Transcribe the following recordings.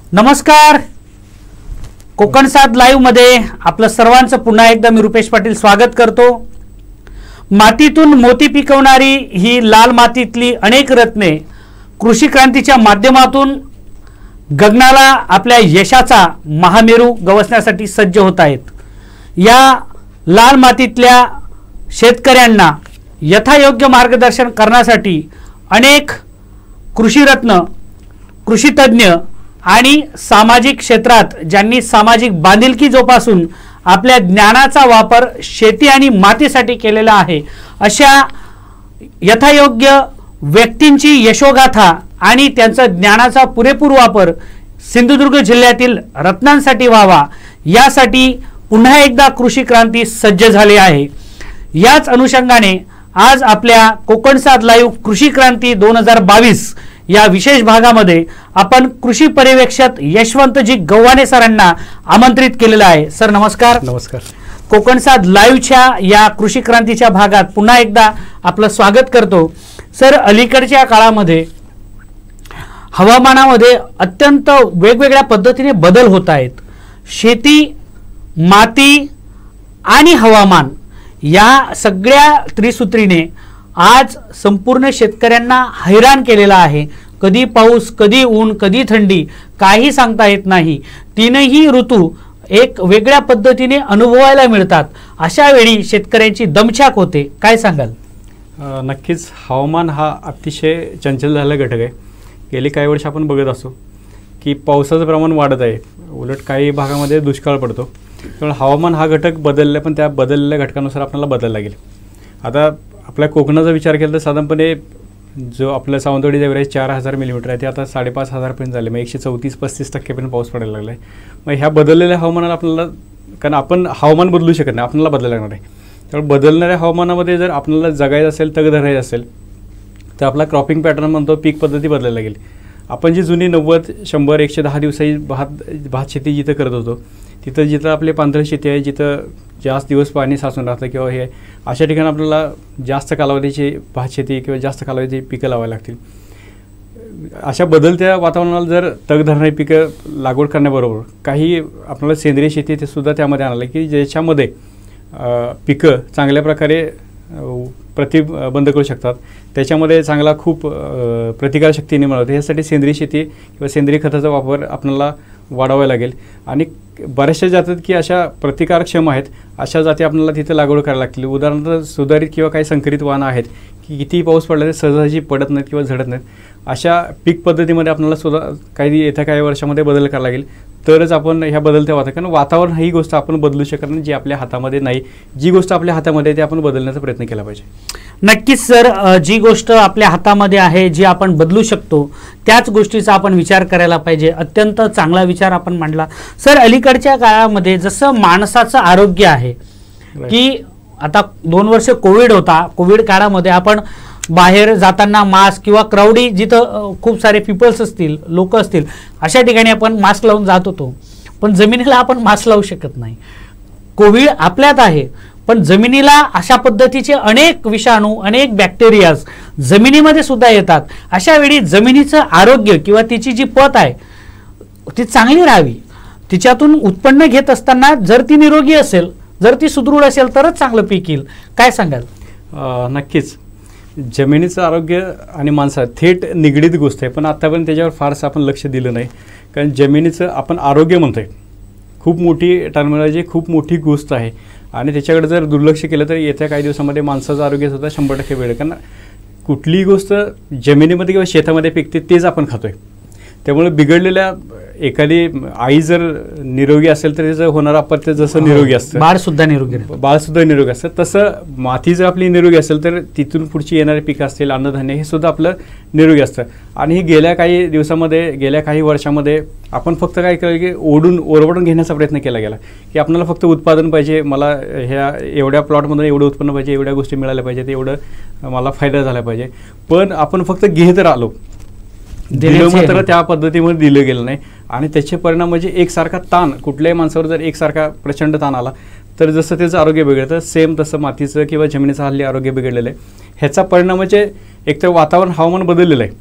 नमस्कार. कोकण सात लाईव्ह मध्ये आपलं सर्वांचं पुन्हा एकदा मी रुपेश पाटील स्वागत करतो. मातीतून मोती पिकवणारी ही लाल मातीतली अनेक रत्ने कृषी क्रांतीच्या माध्यमातून गगनाला आपल्या यशाचा महामेरू गवसण्यासाठी सज्ज होत आहेत. या लाल मातीतल्या शेतकऱ्यांना यथायोग्य मार्गदर्शन करण्यासाठी अनेक कृषीरत्न, कृषीतज्ञ आणि सामाजिक क्षेत्रात ज्यांनी सामाजिक बांधिलकी जोपासून आपल्या ज्ञानाचा वापर शेती आणि मातीसाठी केलेला आहे, अशा यथायोग्य व्यक्तींची यशोगाथा आणि त्यांचा ज्ञानाचा पुरेपूर वापर सिंधुदुर्ग जिल्ह्यातील रत्नांसाठी व्हावा, यासाठी पुन्हा एकदा कृषी क्रांती सज्ज झाली आहे. याच अनुषंगाने आज आपल्या कोकण सात लाईव्ह कृषी क्रांती 2022 या विशेष भागामध्ये आपण कृषी पर्यवेक्षक यशवंतजी गव्हाणे सरांना आमंत्रित केलेलं आहे. सर नमस्कार. नमस्कार. कोकण सात लाईव्हच्या या कृषी क्रांतीच्या भागात पुन्हा एकदा आपलं स्वागत करतो. सर, अलीकडच्या काळामध्ये हवामानामध्ये अत्यंत वेगवेगळ्या पद्धतीने बदल होत आहेत. शेती, माती आणि हवामान या सगळ्या त्रिसूत्रीने आज संपूर्ण शेतकऱ्यांना हैराण केलेला आहे. कधी पाऊस, कधी ऊन, कधी थंडी, काही सांगता येत नाही. तीनही ऋतू एक वेगळ्या पद्धतीने अनुभवायला मिळतात. अशा वेळी शेतकऱ्यांची दमछाक होते. काय सांगाल? नक्कीच हवामान हा अतिशय चंचल झालेला घटक आहे. गेली काही वर्ष आपण बघत असतो की पावसाचं प्रमाण वाढत आहे, उलट काही भागामध्ये दुष्काळ पडतो. त्यामुळे हवामान हा घटक बदलला, पण त्या बदललेल्या घटकानुसार आपल्याला बदलायला लागेल. आता आपल्या कोकणाचा विचार केला तर साधारणपणे जो आपल्या सावंतवाडी एव्हरेज 4000 मिलीमीटर आहे ते आता 5500पर्यंत झाले. मग 134-35% पाऊस पडायला लागला आहे. मग ह्या बदललेल्या हवामानाला आपल्याला, कारण आपण हवामान बदलू शकत नाही, आपल्याला बदलायला लागणार आहे. त्यामुळे बदलणाऱ्या हवामानामध्ये जर आपल्याला जगायचं असेल, तग धरायचं असेल, तर आपला क्रॉपिंग पॅटर्न म्हणतो पीक पद्धती बदलायला लागेल. आपण जी जुनी 90, 100, 110 दिवसाची भात शेती जिथं करत होतो, तिथं जिथं आपली पांढरी शेती आहे, जिथं जास्त दिवस पाणी साचून राहतं किंवा हे अशा ठिकाणी आपल्याला जास्त कालावधीची भात शेती किंवा जास्त कालावधीची पिकं लावायला लागतील. अशा बदलत्या वातावरणाला जर तग धरणारी पिकं लागवड करण्याबरोबर काही आपल्याला सेंद्रिय शेती ते सुद्धा त्यामध्ये आणायला, की ज्याच्यामध्ये पिकं चांगल्या प्रकारे प्रतिबंध करू शकतात, त्याच्यामध्ये चांगला खूप प्रतिकारशक्ती निर्माण होते. यासाठी सेंद्रिय शेती किंवा सेंद्रिय खताचा वापर आपल्याला वाढवावा लागेल. आणि बऱ्याचशा जाती की अशा प्रतिकारक्षम आहेत, अशा जाती आपल्याला तिथे लागवड करायला लागतील. उदाहरणार्थ सुधारित किंवा काही संकरित वाहनं आहेत की कितीही पाऊस पडला तरी सहजासहजी पडत नाहीत किंवा झडत नाहीत. अशा पीक पद्धतीमध्ये आपल्याला सुद्धा येत्या काही वर्षामध्ये बदल करायला लागेल. तरच आपण ह्या बदलत्या वातावरण ही गोष्ट आपण बदलू शकत नाही, जी आपल्या हातामध्ये नाही. जी गोष्ट आपल्या हातामध्ये आहे ती आपण बदलण्याचा प्रयत्न केला पाहिजे. नक्कीच सर, जी गोष्ट आपल्या हातामध्ये आहे, जी आपण बदलू शकतो, त्याच गोष्टीचा आपण विचार करायला पाहिजे. अत्यंत चांगला विचार आपण मांडला. सर, अलीकडच्या काळामध्ये जसं माणसाचं आरोग्य आहे की आता 2 वर्ष कोविड होता, कोविड काळामध्ये आपण बाहेर जाताना मास्क किंवा क्राऊडी जिथं खूप सारे पीपल्स असतील, लोक असतील, अशा ठिकाणी आपण मास्क लावून जात होतो. पण जमिनीला आपण मास्क लावू शकत नाही. कोविड आपल्यात आहे, पण जमिनीला अशा पद्धतीचे अनेक विषाणू, अनेक बॅक्टेरियाज जमिनीमध्ये सुद्धा येतात. अशा वेळी जमिनीचं आरोग्य किंवा तिची जी पत आहे ती चांगली राहावी. तिच्यातून उत्पन्न घेत असताना जर ती निरोगी असेल, जर ती सुदृढ असेल, तरच चांगलं पीक येईल. काय सांगाल? नक्कीच जमिनीचं आरोग्य आणि माणसा थेट निगडीत गोष्ट आहे, पण आत्तापर्यंत त्याच्यावर फारसं आपण लक्ष दिलं नाही. कारण जमिनीचं आपण आरोग्य म्हणतोय, खूप मोठी टर्मिनॉलॉजी, खूप मोठी गोष्ट आहे. आणि त्याच्याकडे जर दुर्लक्ष केलं तर येत्या काही दिवसामध्ये माणसाचं आरोग्यसुद्धा 100% वेळ. कारण कुठलीही गोष्ट जमिनीमध्ये किंवा शेतामध्ये पिकते तेच आपण खातोय. त्यामुळे बिघडलेल्या एखादी आई जर निरोगी असेल तर त्याचं होणारं अपत्य जसं निरोगी असतं, बाळसुद्धा निरोगी असतं, तसं माती जर आपली निरोगी असेल तर तिथून पुढची येणारी पिकं असतील, अन्नधान्य, हे सुद्धा आपलं निरोगी असतं. आणि हे गेल्या काही दिवसामध्ये, गेल्या काही वर्षामध्ये आपण फक्त काय केलं की ओरबडून घेण्याचा प्रयत्न केला गेला की आपल्याला फक्त उत्पादन पाहिजे, मला ह्या एवढ्या प्लॉटमधून एवढं उत्पन्न पाहिजे, एवढ्या गोष्टी मिळाल्या पाहिजेत, एवढं मला फायदा झाला पाहिजे. पण आपण फक्त घेत राहिलो, दिलं मात्र त्या पद्धतीमध्ये दिलं गेलं नाही. आणि त्याचे परिणाम म्हणजे एकसारखा ताण, कुठल्याही माणसावर जर एकसारखा प्रचंड ताण आला तर जसं त्याचं आरोग्य बिघडतं, सेम तसं मातीचं किंवा जमिनीचं हल्ली आरोग्य बिघडलेलं आहे. ह्याचा परिणाम म्हणजे एकतर वातावरण, हवामान बदललेलं आहे.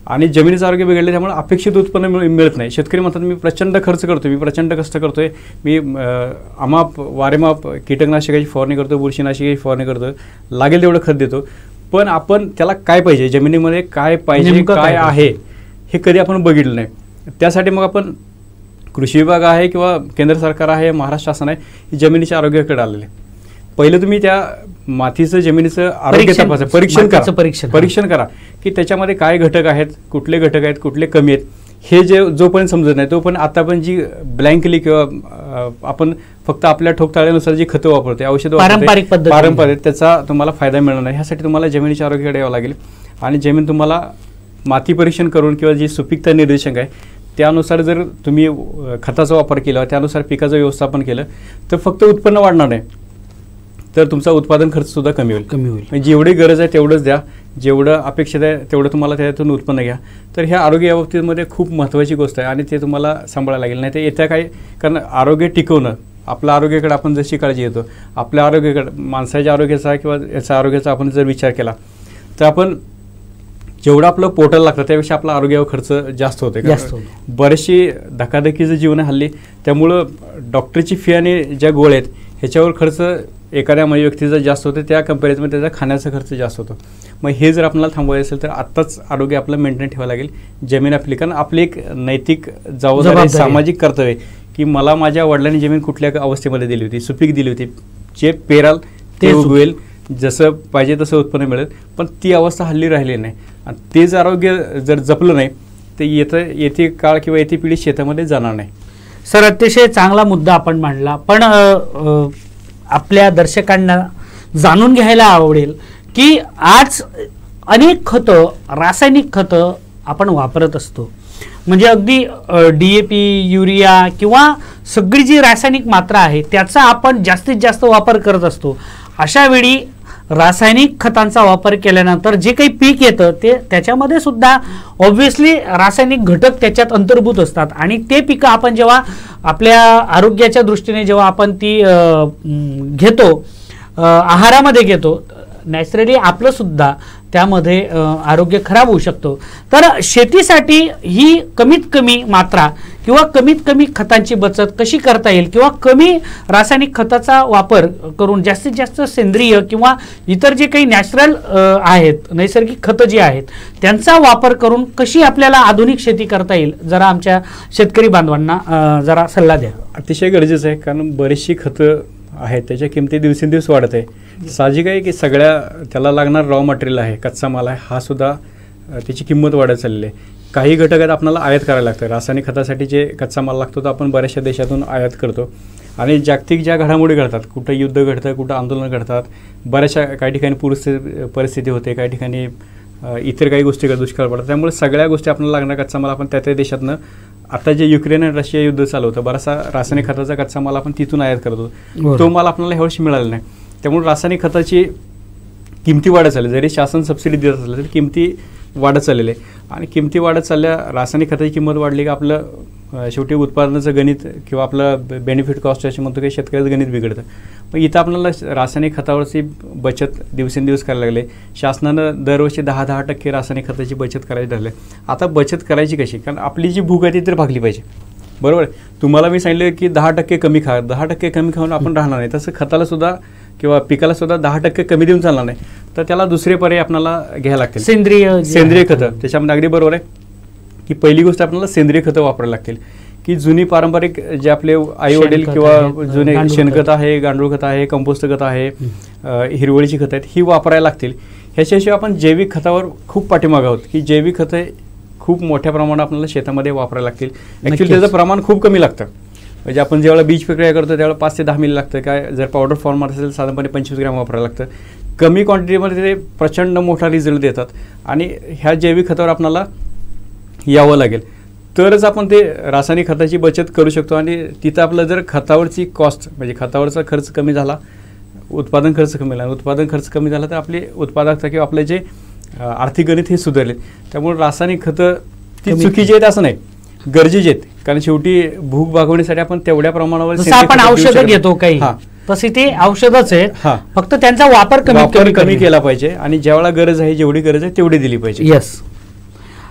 आणि जमिनीचं आरोग्य बिघडले त्यामुळे अपेक्षित उत्पन्न मिळत नाही. शेतकरी म्हणतात मी प्रचंड खर्च करतो, मी प्रचंड कष्ट करतोय, मी अमाप वारेमाप कीटकनाशकाची फवारणी करतो, बुरशीनाशकाची फवारणी करतो, लागेल तेवढं खत देतो, पण आपण त्याला काय पाहिजे, जमिनीमध्ये काय पाहिजे, काय आहे हे कधी आपण बघितलं नाही. त्यासाठी मग आपण कृषी विभाग आहे किंवा केंद्र सरकार आहे, महाराष्ट्र शासन आहे, ही जमिनीच्या आरोग्याकडे आलेले. पहिलं तुम्ही त्या मातीचं जमिनीचं आरोग्य तपासा, परीक्षण करा की त्याच्यामध्ये काय घटक आहेत, कुठले घटक आहेत, कुठले कमी आहेत, हे जोपर्यंत समजत नाही तोपर्यंत आता पण जी ब्लँकली किंवा आपण फक्त आपल्या ठोकताळ्यानुसार जी खतं वापरते, औषधं पारंपरिक, त्याचा तुम्हाला फायदा मिळणार नाही. ह्यासाठी तुम्हाला जमिनीच्या आरोग्याकडे यावं लागेल आणि जमीन तुम्हाला माती परीक्षण करून किंवा जी सुपीकता निर्देशांक आहे त्यानुसार जर तुम्ही खताचा वापर केला, त्यानुसार पिकाचं व्यवस्थापन केलं तर फक्त उत्पन्न वाढणार नाही तर तुमचा उत्पादन खर्च सुद्धा कमी होईल. म्हणजे जेवढी गरज आहे तेवढंच द्या, जेवढं अपेक्षित आहे तेवढं तुम्हाला त्यातून उत्पन्न घ्या. तर ह्या आरोग्य या बाबतीमध्ये खूप महत्त्वाची गोष्ट आहे आणि ते तुम्हाला सांभाळायला लागेल. नाही तर येत्या काही, कारण आरोग्य टिकवणं, आपल्या आरोग्याकडे आपण जशी काळजी घेतो, आपल्या आरोग्याकडे माणसाच्या आरोग्याचा किंवा याचा आरोग्याचा आपण जर विचार केला तर आपण जेवढं आपलं पोटाला लागतं त्यापेक्षा आपला आरोग्यावर खर्च जास्त होते. बरेचशी धकाधकीचं जीवन आहे हल्ली, त्यामुळं डॉक्टरची फी आणि ज्या गोळ्या आहेत ह्याच्यावर खर्च एखाद्या व्यक्तीचा जास्त होतो, त्या कंपॅरिझनमध्ये त्याचा खाण्याचा खर्च जास्त होतो. मग हे जर आपल्याला थांबवायचं असेल तर आत्ताच आरोग्य आपलं मेंटेन ठेवावं लागेल. जमीन आपली, कारण आपली एक नैतिक जबाबदारी, सामाजिक कर्तव्य की मला माझ्या वडिलांनी जमीन कुठल्या अवस्थेमध्ये दिली होती, सुपीक दिली होती, जे पेराल ते उगवेल, जसं पाहिजे तसं उत्पन्न मिळेल, पण ती अवस्था हल्ली राहिली नाही. आणि तेच आरोग्य जर जपलं नाही तर येते काळ किंवा येते पिढी शेतामध्ये जाणार नाही. सर, अतिशय चांगला मुद्दा आपण मांडला, पण आपल्या दर्शकांना जाणून घ्यायला आवडेल की आज अनेक खतं, रासायनिक खतं आपण वापरत असतो. म्हणजे अगदी DAP, युरिया किंवा सगळी जी रासायनिक मात्रा आहे त्याचा आपण जास्तीत जास्त वापर करत असतो. अशा वेळी रासायनिक खतांचा वापर केल्यानंतर जे काही पीक येतं ते त्याच्यामध्ये सुद्धा ऑब्व्हियसली रासायनिक घटक त्याच्यात अंतर्भूत असतात आणि ते पिकं आपण जेव्हा आपल्या आरोग्याच्या दृष्टीने जेव्हा आपण ती घेतो, आहारामध्ये घेतो, नॅचरली आपलं सुद्धा त्यामध्ये आरोग्य खराब होऊ शकतो. तर शेतीसाठी ही कमीत कमी मात्रा किंवा कमीत कमी खतांची बचत कशी करता येईल किंवा कमी रासायनिक खताचा वापर करून जास्तीत जास्त सेंद्रिय किंवा इतर जे काही नॅचरल आहेत, नैसर्गिक खतं जी आहेत त्यांचा वापर करून कशी आपल्याला आधुनिक शेती करता येईल, जरा आमच्या शेतकरी बांधवांना जरा सल्ला द्या. अतिशय गरजेचं आहे, कारण बरीचशी खतं आहेत त्याच्या किमती दिवसेंदिवस वाढत आहे. साहजिक आहे की सगळ्या त्याला लागणार रॉ मटेरियल आहे, कच्चा माल आहे, हा सुद्धा त्याची किंमत वाढत चाललेली आहे. काही घटक आहेत आपल्याला आयात करायला लागतं. रासायनिक खतासाठी जे कच्चा माल लागतो तो आपण बऱ्याचशा देशातून आयात करतो आणि जागतिक ज्या घडामोडी घडतात, कुठं युद्ध घडतं, कुठं आंदोलन घडतात, बऱ्याचशा काही ठिकाणी परिस्थिती होते, काही ठिकाणी इतर काही गोष्टी दुष्काळ पडतात, त्यामुळे सगळ्या गोष्टी आपल्याला लागणार कच्चा माल आपण त्या देशातनं, आता जे युक्रेन आणि रशिया युद्ध चालू होतं बराचसा रासायनिक खताचा कच्चा माल आपण तिथून आयात करतो, तो माल आपल्याला ह्यावर्षी मिळाला नाही. त्यामुळे रासायनिक खताची किमती वाढत चालली, जरी शासन सबसिडी देत असलं तरी किमती वाढत चाललेली आहे आणि किमती वाढत चालल्या, रासायनिक खताची किंमत वाढली की आपलं शेवटी उत्पादनाचं गणित किंवा आपलं बेनिफिट कॉस्ट असे म्हणतो की शेतकऱ्याचं गणित बिघडतं. मग इथं आपल्याला रासायनिक खतावरची बचत दिवसेंदिवस करायला लागले. शासनानं दरवर्षी 10% रासायनिक खताची बचत करायची ठरले. आता बचत करायची कशी, कारण आपली जी भूक आहे ती तर भागली पाहिजे, बरोबर. तुम्हाला मी सांगितलं की 10% कमी खा, 10% कमी खाऊन आपण राहणार नाही, तसं खताला सुद्धा किंवा पिकाला सुद्धा 10% कमी देऊन चालणार नाही, तर त्याला दुसरे पर्याय आपल्याला घ्यायला लागतील. सेंद्रिय खतं, त्याच्यामध्ये अगदी बरोबर आहे की पहिली गोष्ट आपल्याला सेंद्रिय खतं वापरायला लागतील की जुनी पारंपरिक जे आपले आई वडील किंवा जुने शेणखत आहे, गांडूळ खत आहे, कंपोस्ट खत आहे, हिरवळीची खतं आहेत, ही वापरायला लागतील. ह्याच्याशिवाय आपण जैविक खतावर खूप पाठीमागे आहोत की जैविक खतं खूप मोठ्या प्रमाणात आपल्याला शेतामध्ये वापरायला लागतील. ॲक्च्युली त्याचं प्रमाण खूप कमी लागतं. म्हणजे आपण ज्यावेळेला बीज प्रक्रिया करतो त्यावेळेला 5 ते 10 मिली लागतं, काय जर पावडर फॉर्मात असेल साधारणपणे 25 ग्रॅम वापरायला लागतं. कमी क्वांटिटीमध्ये ते प्रचंड मोठा रिझल्ट देतात आणि ह्या जैविक खतावर आपल्याला यावं लागेल, तरच आपण ते रासायनिक खताची बचत करू शकतो. आणि तिथं आपलं जर खतावरची कॉस्ट म्हणजे खतावरचा खर्च कमी झाला, उत्पादन खर्च कमी झाला, उत्पादन खर्च कमी झाला तर आपली उत्पादकता किंवा आपले जे आर्थिक गणित हे सुधारले. त्यामुळे रासायनिक खतं ती चुकीची आहेत असं नाही, गरजेचे आहेत, कारण शेवटी भूक भागवण्यासाठी आपण तेवढ्या प्रमाणावर आपण औषधं घेतो काही, तसे ते औषधच आहेत, फक्त त्यांचा वापर कमी केला पाहिजे आणि ज्यावेळेला गरज आहे, जेवढी गरज आहे तेवढी दिली पाहिजे. यस.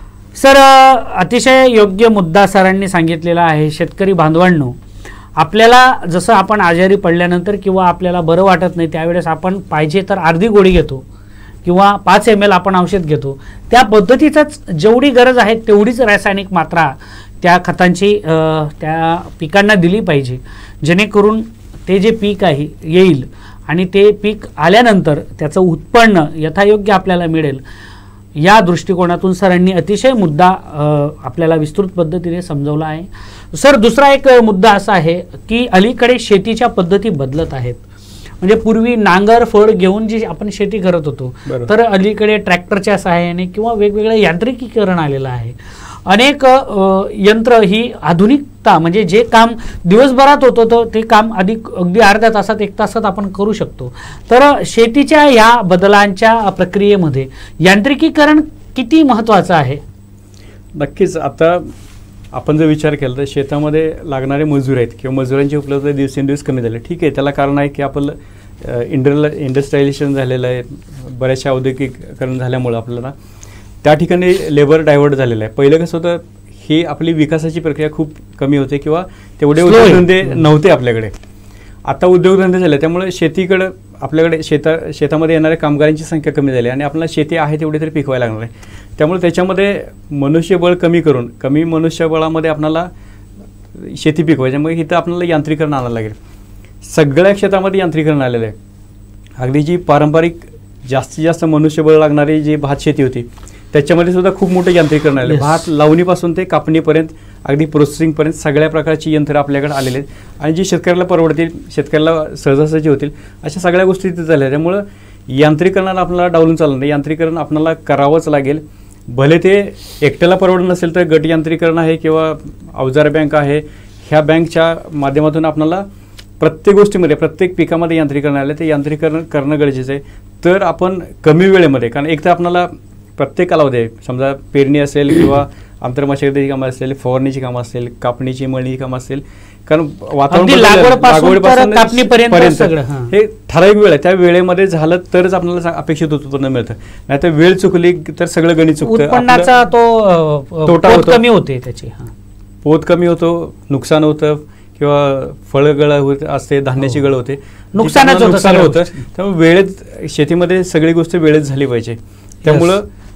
सर, अतिशय योग्य मुद्दा सरांनी सांगितलेला आहे. शेतकरी बांधवांनो, आपल्याला जसं आपण आजारी पडल्यानंतर किंवा आपल्याला बरं वाटत नाही त्यावेळेस आपण पाहिजे तर अर्धी गोळी घेतो किंवा 5 ml आपण औषध घेतो. त्या पद्धतीचाच जेवढी गरज आहे तेवढीच रासायनिक मात्रा त्या खतांची त्या पिकांना दिली पाहिजे, जेणेकरून ते जे पीक आहे येईल आणि ते पीक आल्यानंतर त्याचं उत्पन्न यथायोग्य आपल्याला मिळेल. या दृष्टिकोनातून सरांनी अतिशय मुद्दा आपल्याला विस्तृत पद्धतीने समजवला आहे. सर, दुसरा एक मुद्दा असा आहे की अलीकडे शेतीच्या पद्धती बदलत आहेत. म्हणजे पूर्वी नांगर फळ घेऊन जी आपण शेती करत होतो, तर अलीकडे ट्रॅक्टरच्या सहाय्याने किंवा वेगवेगळं यांत्रिकीकरण आलेलं आहे. अनेक यंत्र ही आधुनिकता, म्हणजे जे काम दिवसभरात होतं तर ते काम अगदी अर्ध्या तासात 1 तासात आपण करू शकतो. तर शेतीच्या या बदलांच्या प्रक्रियेमध्ये यांत्रिकीकरण किती महत्त्वाचं आहे? नक्कीच. आता आपण जर विचार केला तर शेतामध्ये लागणारे मजूर आहेत किंवा मजुरांची उपलब्धता दिवसेंदिवस कमी झाली. ठीक आहे, त्याला कारण आहे की आपलं इंडस्ट्रियलायझेशन झालेलं आहे, बऱ्याचशा औद्योगिकीकरण झाल्यामुळं आपल्याला त्या ठिकाणी लेबर डायव्हर्ट झालेलं आहे. पहिलं कसं होतं, ही आपली विकासाची प्रक्रिया खूप कमी होते किंवा तेवढे उद्योगधंदे नव्हते आपल्याकडे. आता उद्योगधंदे झाले, त्यामुळे शेतीकडं आपल्याकडे शेतामध्ये येणाऱ्या कामगारांची संख्या कमी झाली आणि आपल्याला शेती आहे तेवढी तरी पिकवायला लागणार आहे. त्यामुळे त्याच्यामध्ये मनुष्यबळ कमी करून कमी मनुष्यबळामध्ये आपल्याला शेती पिकवायची, मग इथं आपल्याला यांत्रिकरण आणायला लागेल. सगळ्या क्षेत्रामध्ये यांत्रिकरण आलेलं आहे. अगदी जी पारंपरिक जास्तीत जास्त मनुष्यबळ लागणारी जी भात शेती होती त्याच्यामध्ये सुद्धा खूप मोठं यांत्रिकरण आले. भात लावणीपासून ते कापणीपर्यंत अगदी प्रोसेसिंगपर्यंत सगळ्या प्रकारची यंत्र आपल्याकडे आलेले आहेत आणि जी शेतकऱ्याला परवडतील, शेतकऱ्याला सहजासहजी होतील अशा सगळ्या गोष्टी तिथे झाल्या. त्यामुळं यांत्रिकरणाला आपल्याला डावलून चालणार नाही, यांत्रिकरण आपल्याला करावंच लागेल. भले ते एकट्याला परवडत नसेल तर गट यांत्रिकरण आहे किंवा अवजार बँक आहे, ह्या बँकच्या माध्यमातून आपल्याला प्रत्येक गोष्टीमध्ये प्रत्येक पिकामध्ये यांत्रिकरण आले ते यांत्रिकरण करणं गरजेचं आहे. तर आपण कमी वेळेमध्ये, कारण एक तर आपल्याला प्रत्येक कालावधी, समजा पेरणी असेल किंवा आंतरमशागतीची कामं असेल, फवारणीची कामं असेल, कापणीची मळणीची कामं असेल, कारण वातावरण लागवडपासून कापणीपर्यंत हे ठराविक वेळ आहे, त्या वेळेमध्ये झालं तरच आपल्याला अपेक्षित उत्पन्न मिळतं. नाही तर वेळ चुकली तर सगळं गणित चुकतं, उत्पन्नाचा तो तोटा कमी होते, त्याची पोत कमी होतो, नुकसान होतं किंवा फळगळ असते, धान्याची गळ होते, नुकसान होतं. त्यामुळे वेळेत शेतीमध्ये सगळी गोष्ट वेळेत झाली पाहिजे. त्यामुळं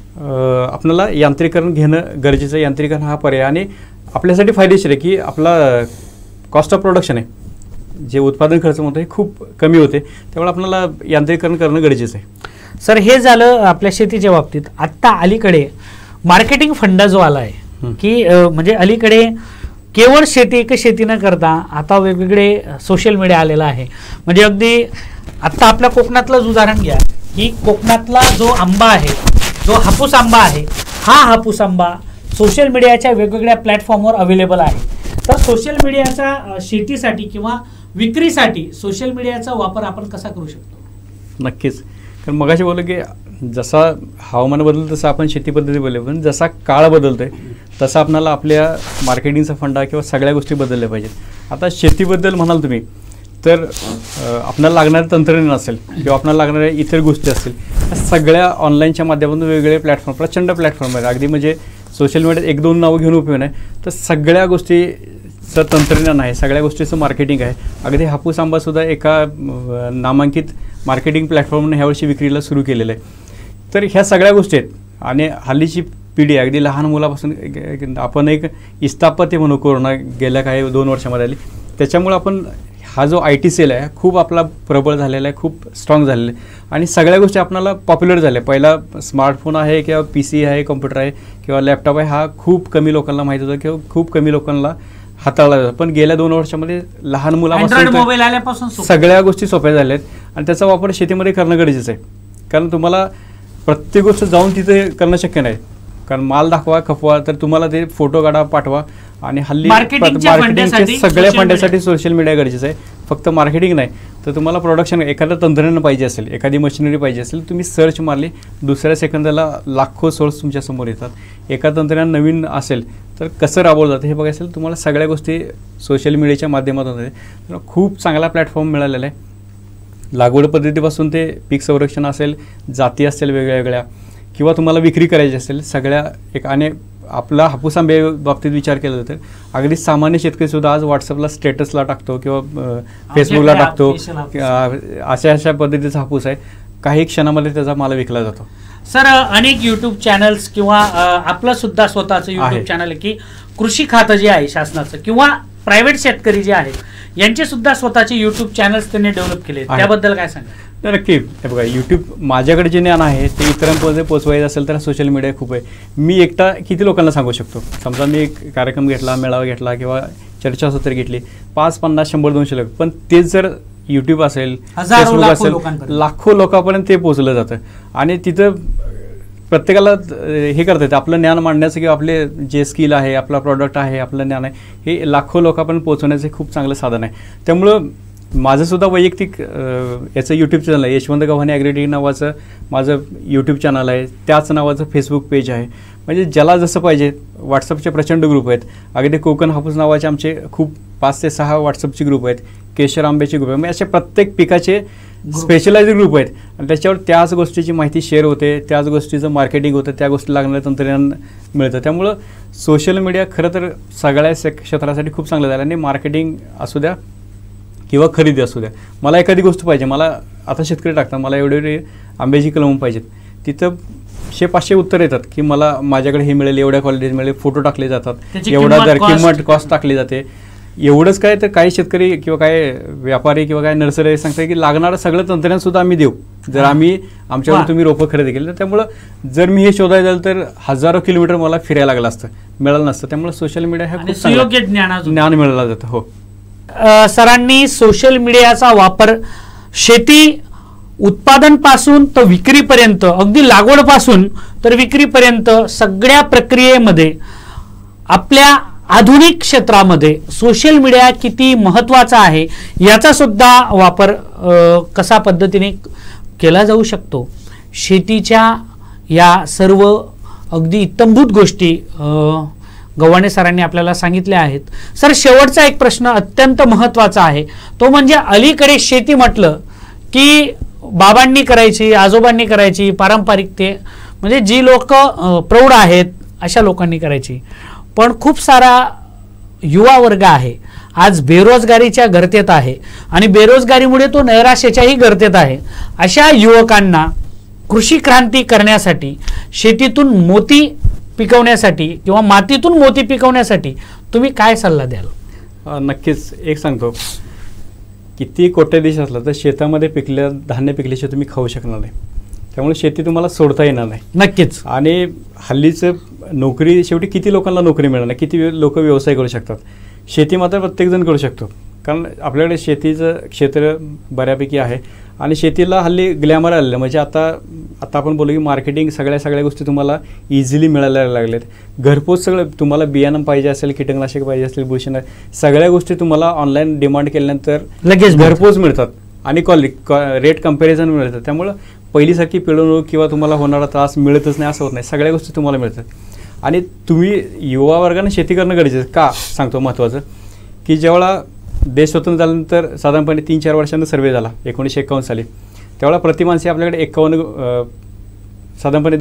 आपल्याला यांत्रिकरण घेणं गरजेचं आहे. यांत्रिकरण हा पर्याय आणि आपल्यासाठी फायदेशीर आहे की आपला कॉस्ट ऑफ प्रोडक्शन आहे, जे उत्पादन खर्च म्हणतो हे खूप कमी होते. त्यामुळे आपल्याला यांत्रिकरण करणं गरजेचं आहे. सर, हे झालं आपल्या शेतीच्या बाबतीत. आत्ता अलीकडे मार्केटिंग फंड जो आला आहे की म्हणजे अलीकडे केवळ शेती न करता आता वेगवेगळे सोशल मीडिया आलेला आहे. म्हणजे अगदी आत्ता आपल्या कोकणातलंच उदाहरण घ्या की कोकणातला जो आंबा आहे, जो हापूस आंबा आहे, हा हापूस आंबा सोशल मीडियाच्या वेगवेगळ्या प्लॅटफॉर्मवर अवेलेबल आहे. तर सोशल मीडियाचा शेतीसाठी किंवा विक्रीसाठी सोशल मीडियाचा वापर आपण कसा करू शकतो? नक्कीच, कारण मगाशी बोललो की जसा हवामान बदलतं तसं आपण शेती पद्धती बदलतो, पण जसा काळ बदलतोय तसा आपल्याला आपल्या मार्केटिंगचा फंडा किंवा सगळ्या गोष्टी बदलल्या पाहिजेत. आता शेतीबद्दल म्हणाल तुम्ही तर आपल्याला लागणारे तंत्रज्ञान असेल किंवा आपल्याला लागणाऱ्या इतर गोष्टी असतील, सगळ्या ऑनलाईनच्या माध्यमातून वेगवेगळे प्लॅटफॉर्म, प्रचंड प्लॅटफॉर्म आहेत. अगदी म्हणजे सोशल मीडियात 1-2 नावं घेऊन उपयोग नाही, तर सगळ्या गोष्टीचं तंत्रज्ञान आहे, सगळ्या गोष्टीचं मार्केटिंग आहे. अगदी हापूस आंबासुद्धा एका नामांकित मार्केटिंग प्लॅटफॉर्मने ह्यावर्षी विक्रीला सुरू केलेलं आहे. तर ह्या सगळ्या गोष्टी आहेत आणि हल्लीची पिढी अगदी लहान मुलापासून आपण एक इस्तापते म्हणू, कोरोना गेल्या काही 2 वर्षामध्ये आली, त्याच्यामुळे आपण हा जो IT सेल आहे खूप आपला प्रबळ झालेला आहे, खूप स्ट्रॉंग झालेला आहे आणि सगळ्या गोष्टी आपल्याला पॉप्युलर झाल्या. पहिला स्मार्टफोन आहे किंवा PC आहे, कॉम्प्युटर आहे किंवा लॅपटॉप आहे, हा खूप कमी लोकांना माहीत होता किंवा खूप कमी लोकांना हाताळला जातो. पण गेल्या 2 वर्षामध्ये लहान मुलापासून सगळ्या गोष्टी सोप्या झाल्या आहेत आणि त्याचा वापर शेतीमध्ये करणं गरजेचं आहे. कारण तुम्हाला प्रत्येक गोष्ट जाऊन तिथे करणं शक्य नाही, कारण माल दाखवा, खपवा, तर तुम्हाला ते फोटो काढा, पाठवा आणि हल्ली मार्केटिंगच्या सगळ्या फंड्यासाठी सोशल मीडिया गरजेचं आहे. फक्त मार्केटिंग नाही तर तुम्हाला प्रोडक्शन, एखादं तंत्रज्ञान पाहिजे असेल, एखादी मशिनरी पाहिजे असेल, तुम्ही सर्च मारली, दुसऱ्या सेकंदाला लाखो सोर्स तुमच्यासमोर येतात. एखादं तंत्रज्ञान नवीन असेल तर कसं राबवलं जातं हे बघायचं असेल, तुम्हाला सगळ्या गोष्टी सोशल मीडियाच्या माध्यमातून आहे. खूप चांगला प्लॅटफॉर्म मिळालेला आहे. लागवड पद्धतीपासून ते पीक संरक्षण असेल, जाती असेल वेगळ्या वेगळ्या, किंवा तुम्हाला विक्री करायची असेल, सगळ्या एक आणि आपला हापूस आंबे बाबतीत विचार केला तर अगदी सामान्य शेतकरी सुद्धा आज व्हॉट्सअपला स्टेटसला टाकतो किंवा फेसबुकला टाकतो, अशा पद्धतीचा हापूस आहे, काही क्षणामध्ये त्याचा माल विकला जातो. सर अनेक युट्यूब चॅनल्स किंवा आपलं सुद्धा स्वतःचं युट्यूब चॅनल आहे की कृषी खातं जे आहे शासनाचं किंवा प्रायव्हेट शेतकरी जे आहेत यांचे सुद्धा स्वतःचे युट्यूब चॅनल्स त्यांनी डेव्हलप केले, त्याबद्दल काय सांगा? नक्की. हे बघा, यूट्यूब माझ्याकडे जे ज्ञान आहे ते इतरांपर्यंत पोचवायचं असेल तर सोशल मीडिया खूप आहे. मी एकटा किती लोकांना सांगू शकतो? समजा मी एक कार्यक्रम घेतला, मेळावा घेतला किंवा चर्चासत्र घेतली, 5, 50, 100, 200 लोक, पण तेच जर यूट्यूब असेल, फेसबुक असेल, लाखो लोकांपर्यंत ते पोचलं जातं. आणि तिथं प्रत्येकाला हे करता येतं आपलं ज्ञान मांडण्याचं किंवा आपले जे स्किल आहे, आपला प्रॉडक्ट आहे, आपलं ज्ञान आहे, हे लाखो लोकांपर्यंत पोहोचवण्याचं खूप चांगलं साधन आहे. त्यामुळं माझंसुद्धा वैयक्तिक याचं यूट्यूब चॅनल आहे, यशवंत गव्हाणे ॲग्रिटेक नावाचं माझं यूट्यूब चॅनल आहे, त्याच नावाचं फेसबुक पेज आहे. म्हणजे ज्याला जसं पाहिजे. व्हॉट्सअपचे प्रचंड ग्रुप आहेत, अगदी कोकण हापूस नावाचे आमचे खूप 5 ते 6 व्हॉट्सअपचे ग्रुप आहेत, केशर आंब्याचे ग्रुप आहे. म्हणजे असे प्रत्येक पिकाचे स्पेशलाइज ग्रुप आहेत आणि त्याच्यावर त्याच गोष्टीची माहिती शेअर होते, त्याच गोष्टीचं मार्केटिंग होतं, त्या गोष्टी लागणारं तंत्रज्ञान मिळतं. त्यामुळं सोशल मीडिया खरं तर सगळ्या क्षेत्रासाठी खूप चांगलं झालं. आणि मार्केटिंग असू द्या किंवा खरेदी असू द्या, मला एखादी गोष्ट पाहिजे, मला आता शेतकरी टाकतात मला एवढे आंब्याची कलमं पाहिजेत, तिथं 100-500 उत्तर येतात की मला माझ्याकडे हे मिळेल, एवढ्या क्वालिटीज मिळेल, फोटो टाकले जातात, एवढा दर, किंमत, कॉस्ट टाकली जाते. एवढंच काय तर काही शेतकरी किंवा काय व्यापारी किंवा काय नर्सरी सांगतात की लागणारं सगळं तंत्रज्ञान सुद्धा आम्ही देऊ जर आम्ही आमच्याकडून तुम्ही रोपं खरेदी केली. तर त्यामुळं जर मी हे शोधायला झालं तर हजारो किलोमीटर मला फिरायला लागलं असतं, मिळालं नसतं. त्यामुळे सोशल मीडिया हे खूप सुयोग्य ज्ञान मिळालं जातं. हो, सरांनी सोशल मीडियाचा वापर शेती उत्पादन पासून तर विक्रीपर्यंत, अगदी लागवडपासून तर विक्रीपर्यंत सगळ्या प्रक्रियेमध्ये आपल्या आधुनिक क्षेत्रामध्ये सोशल मीडिया किती महत्त्वाचा आहे याचा सुद्धा वापर कसा पद्धतीने केला जाऊ शकतो. शेतीच्या या सर्व अगदी इत्थंभूत गोष्टी गव्हाणे सरांनी आपल्याला सांगितल्या आहेत. सर, शेवटचा एक प्रश्न अत्यंत महत्त्वाचा आहे, तो म्हणजे अलीकडे शेती म्हटलं की बाबांनी करायची, आजोबांनी करायची, पारंपरिक ते म्हणजे जी लोक प्रौढ आहेत अशा लोकांनी करायची. पण खूप सारा युवा वर्ग आहे आज बेरोजगारीच्या गर्तेत आहे आणि बेरोजगारीमुळे तो नैराश्याच्याही गर्तेत आहे. अशा युवकांना कृषी क्रांती करण्यासाठी, शेतीतून मोती पिकवण्यासाठी किंवा मातीतून मोती पिकवण्यासाठी तुम्ही काय सल्ला द्याल? नक्कीच एक सांगतो, किती कोट्याधीश असला तर शेतामध्ये धान्य पिकल्याशिवाय तुम्ही खाऊ शकणार नाही. त्यामुळे शेती तुम्हाला सोडता येणार नाही. नक्कीच. आणि हल्लीचं नोकरी, शेवटी किती लोकांना नोकरी मिळणार नाही, किती लोक व्यवसाय करू शकतात. शेती मात्र प्रत्येकजण करू शकतो, कारण आपल्याकडे शेतीचं क्षेत्र बऱ्यापैकी आहे आणि शेतीला हल्ली ग्लॅमर आलेलं. म्हणजे आता आपण बोलू की मार्केटिंग, सगळ्या गोष्टी तुम्हाला इझिली मिळायला लागल्यात. घरपोच सगळं तुम्हाला बियाणं पाहिजे असेल, कीटकनाशक पाहिजे असेल, भूषण, सगळ्या गोष्टी तुम्हाला ऑनलाईन डिमांड केल्यानंतर लगेच घरपोच मिळतात आणि रेट कम्पॅरिझन मिळतात. त्यामुळं पहिलीसारखी पिळवणूक किंवा तुम्हाला होणारा त्रास मिळतच नाही असं होत नाही, सगळ्या गोष्टी तुम्हाला मिळतात. आणि तुम्ही युवा वर्गाने शेती करणं गरजेचं का सांगतो महत्त्वाचं, की जेव्हा देश स्वतंत्र झाल्यानंतर साधारणपणे 3-4 वर्षांचा सर्वे झाला 1951 साली, त्यावेळेला प्रतिमानसी आपल्याकडे 51, साधारणपणे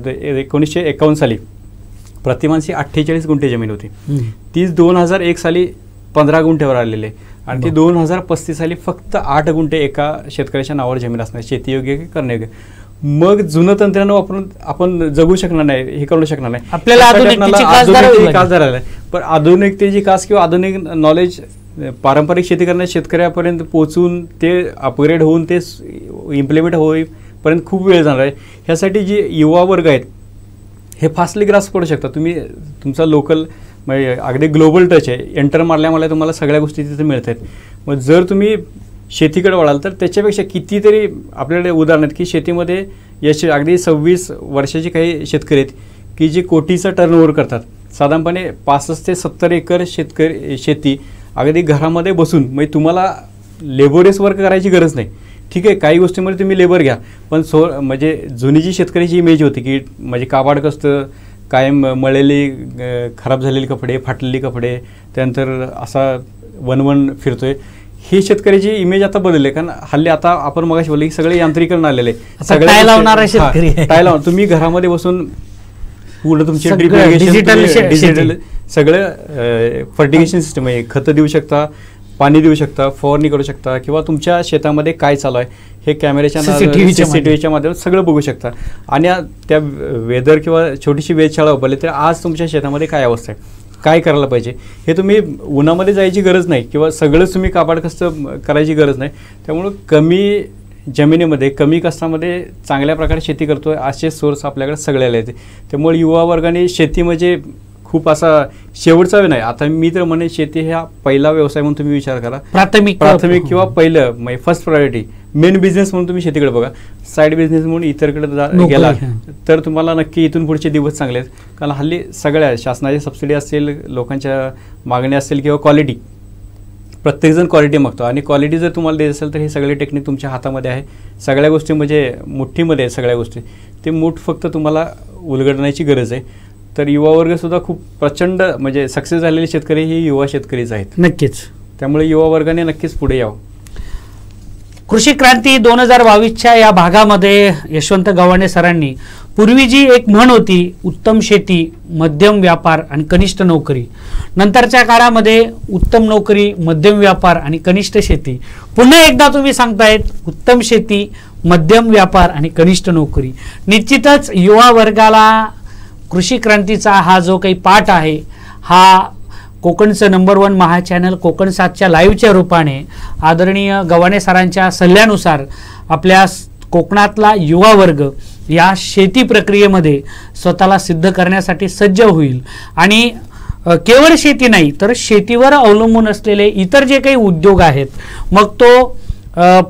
1951 साली प्रतिमानसी 48 गुंठे जमीन होती. तीच 2001 साली 15 गुंठ्यावर आलेले आणि ती 2035 साली फक्त 8 गुंठे एका शेतकऱ्याच्या नावावर जमीन असणार, शेतीयोग्य की करण्यायोग्य. मग जुनं तंत्रज्ञान वापरून आपण जगू शकणार नाही, हे करू शकणार नाही. आपल्याला आधुनिकतेची कास धरायला, पण आधुनिकतेची कास किंवा आधुनिक नॉलेज पारंपरिक शेती करणाऱ्या शेतकऱ्यापर्यंत पोहोचून ते अपग्रेड होऊन ते इम्प्लिमेंट होईपर्यंत खूप वेळ जाणार आहे. ह्यासाठी जे युवा वर्ग आहेत हे फास्टली ग्रास्प करू शकतात. तुम्ही तुमचा लोकल म्हणजे अगदी ग्लोबल टच आहे, एंटर मारल्यामुळे तुम्हाला सगळ्या गोष्टी तिथे मिळत आहेत. मग जर तुम्ही शेतीकडे वळाल तर त्याच्यापेक्षा कितीतरी आपल्याकडे उदाहरण आहेत की शेतीमध्ये अगदी 26 वर्षाचे काही शेतकरी आहेत की जे कोटीचा टर्नओव्हर करतात. साधारणपणे 65 ते 70 एकर शेती अगदी घरामध्ये बसून, म्हणजे तुम्हाला लेबोरियस वर्क करायची गरज नाही. ठीक आहे, काही गोष्टींमध्ये तुम्ही लेबर घ्या, पण म्हणजे जुनी जी शेतकऱ्याची इमेज होती की म्हणजे काबाड कसतं, कायम मळलेली खराब झालेले कपडे, फाटलेले कपडे, त्यानंतर असा वनवन फिरतोय, ही शेतकऱ्याची इमेज आता बदलली. कारण हल्ली आता आपण मगाशी बोलले की सगळे यांत्रिकरण आलेले, टाय लावणारा शेतकरी, टाय लावून तुम्ही घरामध्ये बसून पूर्ण तुमची सगळं डिजिटल सगळं फर्टिगेशन सिस्टम आहे. खतं देऊ शकता, पाणी देऊ शकता, फवारणी करू शकता, किंवा तुमच्या शेतामध्ये काय चालू आहे हे कॅमेऱ्याच्या CCTVच्या माध्यमात सगळं बघू शकता. आणि त्या वेदर किंवा छोटीशी वेधशाळा उभारली तर आज तुमच्या शेतामध्ये काय अवस्था आहे, काय करायला पाहिजे हे तुम्ही उन्हामध्ये जायची गरज नाही, किंवा सगळंच तुम्ही काबाड कष्ट करायची गरज नाही. त्यामुळं कमी जमिनीमध्ये कमी कष्टामध्ये चांगल्या प्रकारे शेती करतोय असे सोर्स आपल्याकडे सगळ्याला येते. त्यामुळे युवा वर्गाने शेती म्हणजे खूप असा शेवटचा नाही. आता मी तर म्हणेन शेती हा पहिला व्यवसाय म्हणून तुम्ही विचार करा, प्राथमिक किंवा पहिलं म्हणजे फर्स्ट प्रायोरिटी मेन बिझनेस म्हणून तुम्ही शेतीकडे बघा. साईड बिझनेस म्हणून इतरकडे गेला तर तुम्हाला नक्की इथून पुढचे दिवस चांगले आहेत. कारण हल्ली सगळ्या शासनाची सबसिडी असेल, लोकांच्या मागण्या असेल किंवा क्वालिटी, प्रत्येकजण क्वालिटी मागतो. आणि क्वालिटी जर तुम्हाला देत असेल तर हे सगळे टेक्निक तुमच्या हातामध्ये आहे. सगळ्या गोष्टी म्हणजे मुठ्ठीमध्ये आहेत सगळ्या गोष्टी. ते मूठ फक्त तुम्हाला उलगडण्याची गरज आहे. तर युवा वर्गसुद्धा खूप प्रचंड म्हणजे सक्सेस झालेले शेतकरी हे युवा शेतकरीच आहेत. नक्कीच. त्यामुळे युवा वर्गाने नक्कीच पुढे यावं. कृषी क्रांती 2022च्या या भागामध्ये यशवंत गव्हाणे सरांनी पूर्वी जी एक म्हण होती, उत्तम शेती, मध्यम व्यापार आणि कनिष्ठ नोकरी, नंतरच्या काळामध्ये उत्तम नोकरी, मध्यम व्यापार आणि कनिष्ठ शेती, पुन्हा एकदा तुम्ही सांगतायत उत्तम शेती, मध्यम व्यापार आणि कनिष्ठ नोकरी. निश्चितच युवा वर्गाला कृषी क्रांतीचा हा जो काही पाठ आहे हा कोकणचं नंबर 1 महा चॅनल कोकण 7च्या लाईव्हच्या रूपाने आदरणीय गव्हाणे सरांच्या सल्ल्यानुसार आपल्या कोकणातला युवा वर्ग या शेती प्रक्रियेमध्ये स्वतःला सिद्ध करण्यासाठी सज्ज होईल. आणि केवळ शेती नाही तर शेतीवर अवलंबून असलेले इतर जे काही उद्योग आहेत, मग तो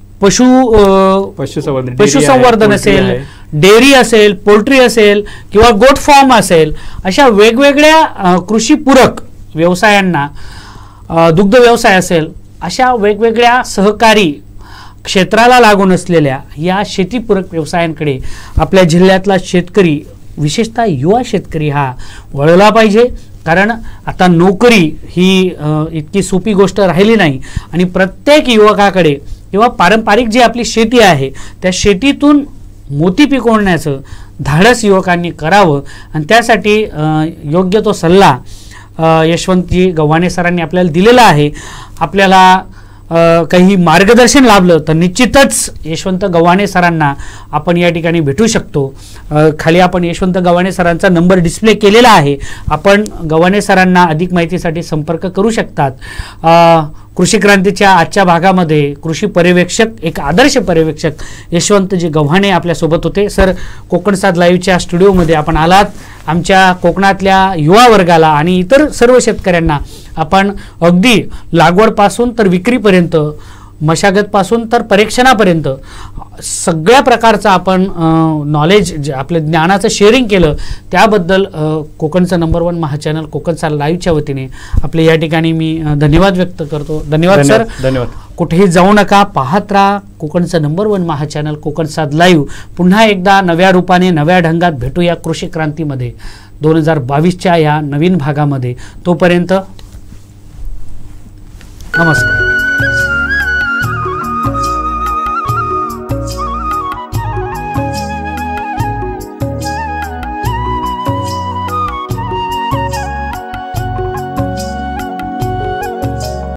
पशुसंवर्धन असेल, डेअरी असेल, पोल्ट्री असेल किंवा गोट फार्म असेल, अशा वेगवेगळ्या कृषीपूरक व्यवसायांना, दुग्ध व्यवसाय असेल, अशा वेगवेगळ्या सहकारी क्षेत्राला लागून असलेल्या या शेतीपूरक व्यवसायांकडे आपल्या जिल्ह्यातला शेतकरी, विशेषतः युवा शेतकरी हा वळला पाहिजे. कारण आता नोकरी ही इतकी सोपी गोष्ट राहिली नाही आणि प्रत्येक युवकाकडे किंवा पारंपरिक जी आपली शेती आहे त्या शेतीतून मोती पिकवण्याचं धाडस युवकांनी करावं. आणि त्यासाठी योग्य तो सल्ला यशवंतजी गव्हाणे सरांनी आपल्याला दिलेला आहे. आपल्याला काही मार्गदर्शन लाभलं तर निश्चितच यशवंत गव्हाणे सरांना आपण या ठिकाणी भेटू शकतो. खाली आपण यशवंत गव्हाणे सरांचा नंबर डिस्प्ले केलेला आहे. आपण गव्हाणे सरांना अधिक माहितीसाठी संपर्क करू शकतात. कृषी क्रांतीच्या आजच्या भागामध्ये कृषी पर्यवेक्षक, एक आदर्श पर्यवेक्षक यशवंतजी गव्हाणे आपल्यासोबत होते. सर, कोकण 7 लाईव्हच्या स्टुडिओमध्ये आपण आलात. आमच्या कोकणातल्या युवा वर्गाला आणि इतर सर्व शेतकऱ्यांना आपण अगदी लागवडपासून तर विक्रीपर्यंत, मशागतपासून तर परीक्षणापर्यंत सगळ्या प्रकारचं आपण नॉलेज, आपल्या ज्ञानाचं शेअरिंग केलं. त्याबद्दल कोकणचं नंबर 1 महा चॅनल कोकण 7 लाईव्हच्या वतीने आपले या ठिकाणी मी धन्यवाद व्यक्त करतो. धन्यवाद सर. धन्यवाद. कुठेही जाऊ नका, पाहत राहा कोकणचं नंबर 1 महा चॅनल कोकण 7 लाईव्ह. पुन्हा एकदा नव्या रूपाने, नव्या ढंगात भेटूया कृषी क्रांतीमध्ये 2022च्या या नवीन भागामध्ये. तोपर्यंत नमस्कार.